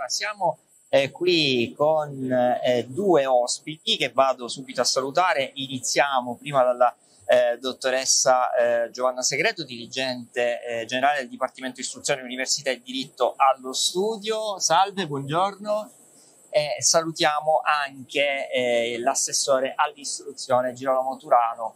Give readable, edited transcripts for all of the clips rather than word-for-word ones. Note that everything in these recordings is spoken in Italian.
siamo qui con due ospiti che vado subito a salutare. Iniziamo prima dalla dottoressa Giovanna Segreto, dirigente generale del Dipartimento Istruzione, Università e Diritto allo Studio. Salve, buongiorno. Salutiamo anche l'assessore all'istruzione Girolamo Turano,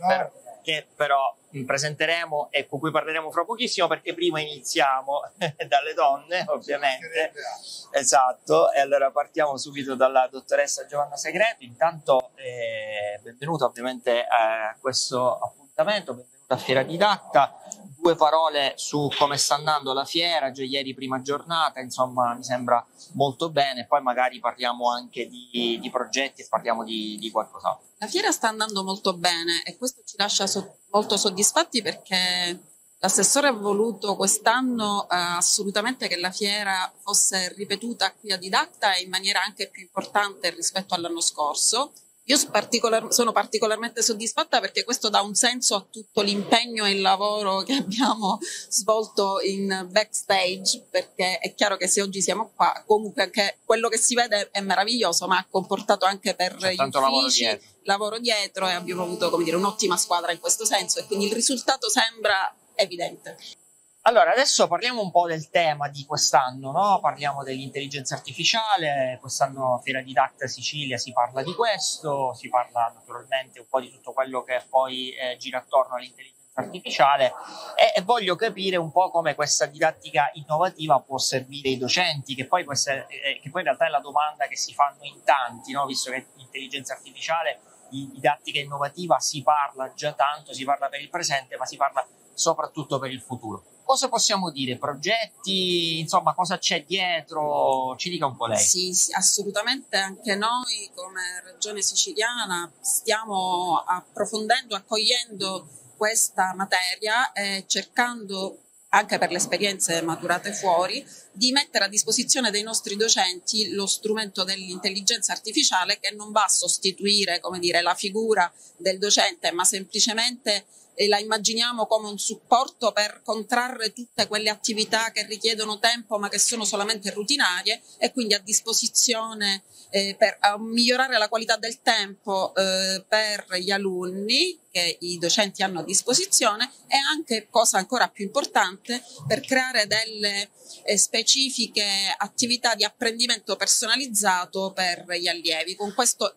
che però presenteremo e con cui parleremo fra pochissimo, perché prima iniziamo dalle donne, ovviamente. Esatto, e allora partiamo subito dalla dottoressa Giovanna Segreto. Intanto benvenuta ovviamente a questo appuntamento, benvenuta a Fiera Didatta. Due parole su come sta andando la fiera, già ieri prima giornata, insomma mi sembra molto bene, poi magari parliamo anche di progetti e parliamo di qualcos'altro. La fiera sta andando molto bene e questo ci lascia molto soddisfatti, perché l'assessore ha voluto quest'anno assolutamente che la fiera fosse ripetuta qui a Didatta e in maniera anche più importante rispetto all'anno scorso. Io sono particolarmente soddisfatta, perché questo dà un senso a tutto l'impegno e il lavoro che abbiamo svolto in backstage, perché è chiaro che se oggi siamo qua, comunque anche quello che si vede è meraviglioso, ma ha comportato anche per gli uffici lavoro dietro, e abbiamo avuto, come dire, un'ottima squadra in questo senso, e quindi il risultato sembra evidente. Allora, adesso parliamo un po' del tema di quest'anno, no? Parliamo dell'intelligenza artificiale. Quest'anno Fiera Didatta Sicilia si parla di questo, si parla naturalmente un po' di tutto quello che poi gira attorno all'intelligenza artificiale, e voglio capire un po' come questa didattica innovativa può servire i docenti, che poi in realtà è la domanda che si fanno in tanti, no? Visto che l'intelligenza artificiale, di didattica innovativa si parla già tanto, si parla per il presente, ma si parla soprattutto per il futuro. Cosa possiamo dire? Progetti, insomma, cosa c'è dietro? Ci dica un po' lei. Sì, assolutamente. Anche noi come Regione Siciliana stiamo approfondendo, accogliendo questa materia e cercando, anche per le esperienze maturate fuori, di mettere a disposizione dei nostri docenti lo strumento dell'intelligenza artificiale, che non va a sostituire, come dire, la figura del docente, ma semplicemente la immaginiamo come un supporto per contrarre tutte quelle attività che richiedono tempo ma che sono solamente routinarie, e quindi a disposizione per migliorare la qualità del tempo per gli alunni che i docenti hanno a disposizione, e anche, cosa ancora più importante, per creare delle specifiche attività di apprendimento personalizzato per gli allievi. Con questo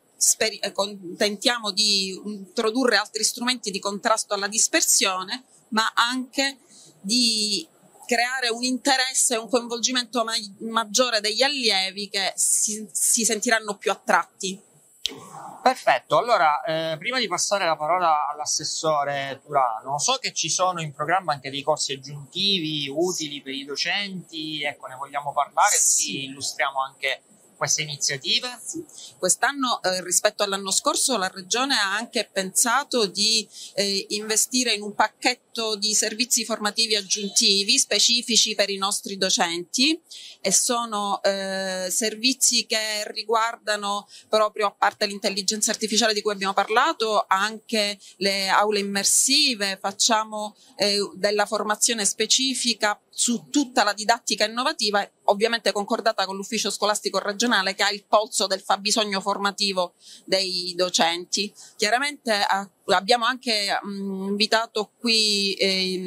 tentiamo di introdurre altri strumenti di contrasto alla dispersione, ma anche di creare un interesse e un coinvolgimento maggiore degli allievi, che si sentiranno più attratti. Perfetto, allora prima di passare la parola all'assessore Turano, so che ci sono in programma anche dei corsi aggiuntivi utili per i docenti, ecco, ne vogliamo parlare, sì. Illustriamo anche queste iniziative. Quest'anno rispetto all'anno scorso la Regione ha anche pensato di investire in un pacchetto di servizi formativi aggiuntivi specifici per i nostri docenti, e sono servizi che riguardano proprio, a parte l'intelligenza artificiale di cui abbiamo parlato, anche le aule immersive. Facciamo della formazione specifica su tutta la didattica innovativa, ovviamente concordata con l'ufficio scolastico regionale, che ha il polso del fabbisogno formativo dei docenti. Chiaramente abbiamo anche invitato qui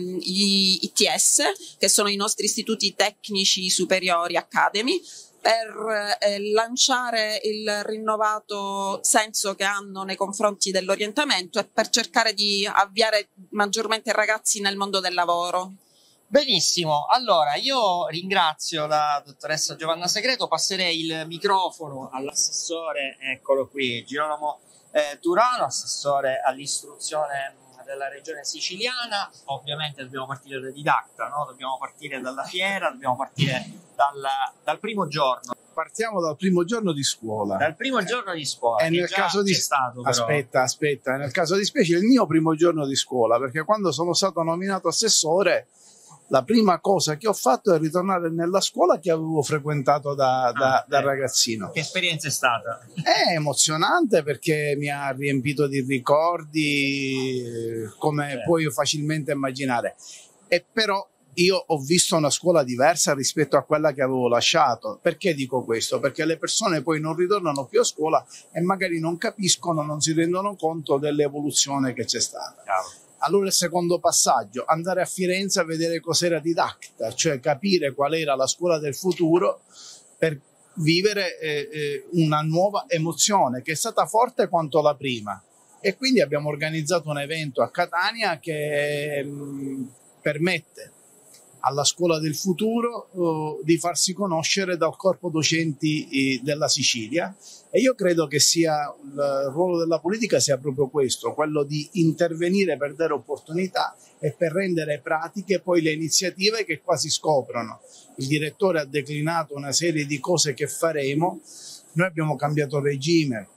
gli ITS, che sono i nostri istituti tecnici superiori Academy, per lanciare il rinnovato senso che hanno nei confronti dell'orientamento e per cercare di avviare maggiormente i ragazzi nel mondo del lavoro. Benissimo, allora io ringrazio la dottoressa Giovanna Segreto, passerei il microfono all'assessore, eccolo qui, Girolamo Turano, assessore all'istruzione della regione siciliana. Ovviamente dobbiamo partire da Didatta, no? Dobbiamo partire dalla fiera, dobbiamo partire dal primo giorno. Partiamo dal primo giorno di scuola. Dal primo giorno di scuola. E nel caso di stato, però. Aspetta, nel caso di specie il mio primo giorno di scuola, perché quando sono stato nominato assessore, la prima cosa che ho fatto è ritornare nella scuola che avevo frequentato da ragazzino. Che esperienza è stata? È emozionante, perché mi ha riempito di ricordi, come puoi facilmente immaginare. E però io ho visto una scuola diversa rispetto a quella che avevo lasciato. Perché dico questo? Perché le persone poi non ritornano più a scuola e magari non capiscono, non si rendono conto dell'evoluzione che c'è stata. Chiaro. Allora il secondo passaggio, andare a Firenze a vedere cos'era Didacta, cioè capire qual era la scuola del futuro per vivere una nuova emozione che è stata forte quanto la prima. E quindi abbiamo organizzato un evento a Catania che permette alla scuola del futuro di farsi conoscere dal corpo docenti della Sicilia, e io credo che sia il ruolo della politica sia proprio questo, quello di intervenire per dare opportunità e per rendere pratiche poi le iniziative che qua si scoprono. Il direttore ha declinato una serie di cose che faremo. Noi abbiamo cambiato regime.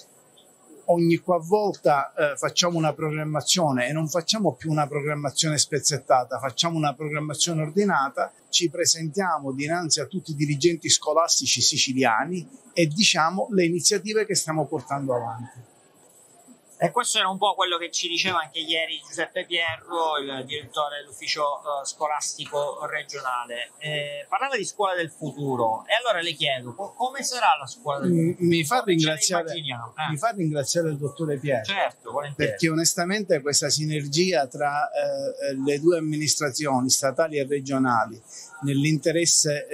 Ogni qualvolta facciamo una programmazione, e non facciamo più una programmazione spezzettata, facciamo una programmazione ordinata, ci presentiamo dinanzi a tutti i dirigenti scolastici siciliani e diciamo le iniziative che stiamo portando avanti. E questo era un po' quello che ci diceva anche ieri Giuseppe Pierro, il direttore dell'ufficio scolastico regionale. Parlava di scuola del futuro, e allora le chiedo, come sarà la scuola del futuro? Mi fa ringraziare il dottore Pierro, certo, volentieri, perché onestamente questa sinergia tra le due amministrazioni statali e regionali nell'interesse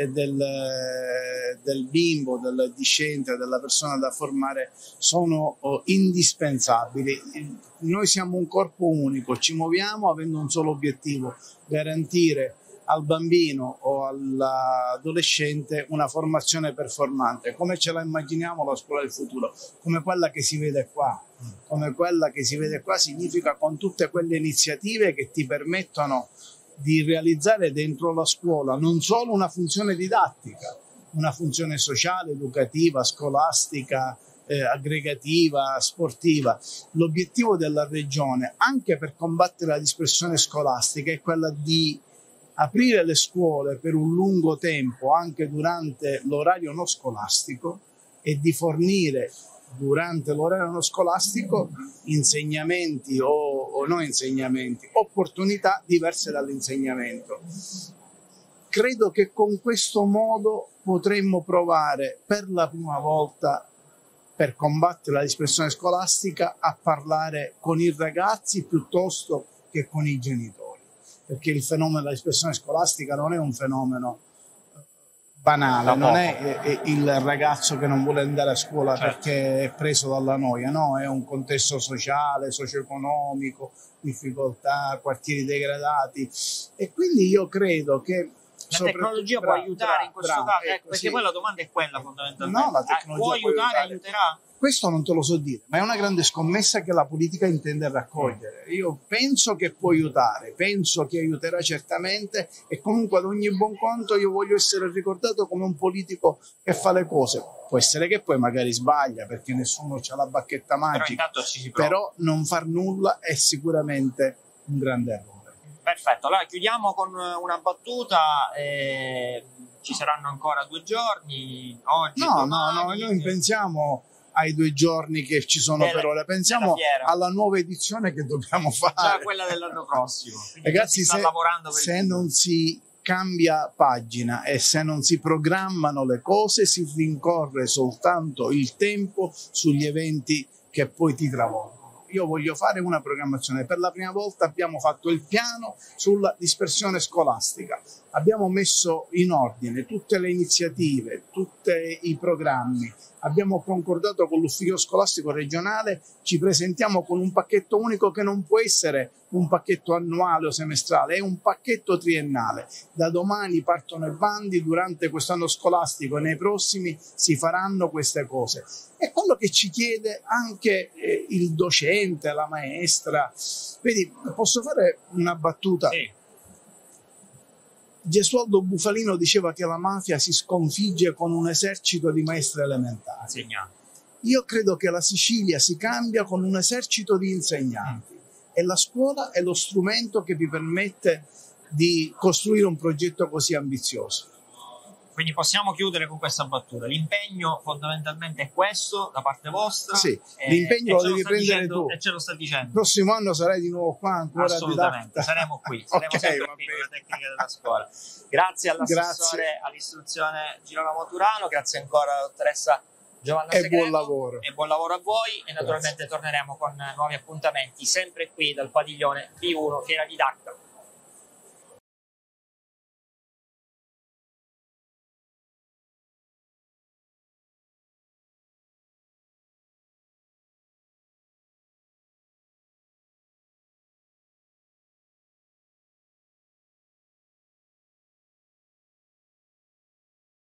del bimbo, del discente, della persona da formare sono indispensabili. Noi siamo un corpo unico, ci muoviamo avendo un solo obiettivo: garantire al bambino o all'adolescente una formazione performante, come ce la immaginiamo la scuola del futuro, come quella che si vede qua. Come quella che si vede qua significa con tutte quelle iniziative che ti permettono di realizzare dentro la scuola non solo una funzione didattica, una funzione sociale, educativa, scolastica, aggregativa, sportiva. L'obiettivo della regione, anche per combattere la dispersione scolastica, è quella di aprire le scuole per un lungo tempo anche durante l'orario non scolastico e di fornire durante l'orario non scolastico insegnamenti o non insegnamenti, opportunità diverse dall'insegnamento. Credo che con questo modo potremmo provare per la prima volta, per combattere la dispersione scolastica, a parlare con i ragazzi piuttosto che con i genitori, perché il fenomeno della dispersione scolastica non è un fenomeno banale, non è il ragazzo che non vuole andare a scuola perché è preso dalla noia, no, è un contesto sociale, socio-economico, difficoltà, quartieri degradati, e quindi io credo che la tecnologia può aiutare in questo caso, ecco, perché sì. poi la domanda è quella fondamentalmente. No, la tecnologia può aiutare, aiuterà? Questo non te lo so dire, ma è una grande scommessa che la politica intende raccogliere. Io penso che può aiutare, penso che aiuterà certamente, e comunque ad ogni buon conto io voglio essere ricordato come un politico che fa le cose. Può essere che poi magari sbaglia, perché nessuno ha la bacchetta magica, però non far nulla è sicuramente un grande errore. Perfetto, allora chiudiamo con una battuta. Ci saranno ancora 2 giorni, oggi, domani, noi pensiamo ai 2 giorni che ci sono per ora, pensiamo alla nuova edizione che dobbiamo fare, già quella dell'anno prossimo. Ragazzi, se non si cambia pagina e se non si programmano le cose, si rincorre soltanto il tempo sugli eventi che poi ti travolgono. Io voglio fare una programmazione. Per la prima volta abbiamo fatto il piano sulla dispersione scolastica. Abbiamo messo in ordine tutte le iniziative, tutti i programmi. Abbiamo concordato con l'ufficio scolastico regionale, ci presentiamo con un pacchetto unico che non può essere un pacchetto annuale o semestrale, è un pacchetto triennale. Da domani partono i bandi, durante quest'anno scolastico e nei prossimi si faranno queste cose. È quello che ci chiede anche il docente, la maestra. Vedi, posso fare una battuta? Sì. Gesualdo Bufalino diceva che la mafia si sconfigge con un esercito di maestri elementari. Io credo che la Sicilia si cambia con un esercito di insegnanti, e la scuola è lo strumento che vi permette di costruire un progetto così ambizioso. Quindi possiamo chiudere con questa battuta. L'impegno fondamentalmente è questo da parte vostra. Sì, l'impegno lo devi prendere tu. E ce lo sta dicendo. Il prossimo anno sarai di nuovo qua ancora. Assolutamente, saremo qui, saremo sempre qui con le tecniche della scuola. Grazie all'assessore all'istruzione Girolamo Turano, grazie ancora alla dottoressa Giovanna Segreto. Buon lavoro. E buon lavoro a voi, e naturalmente torneremo con nuovi appuntamenti sempre qui dal padiglione B1 Fiera di Dacca.